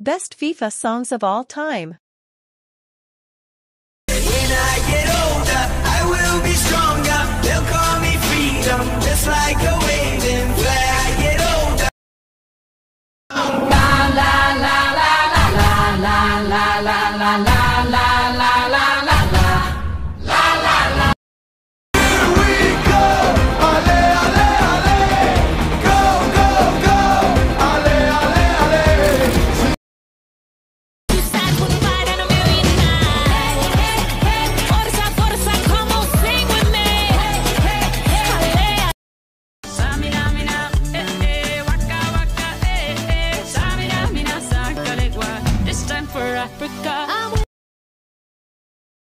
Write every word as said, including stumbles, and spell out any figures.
Best FIFA songs of all time. When I get older, I will be stronger. They'll call me freedom, just like a waving flag. I get older. La la la la la la la la la la la la.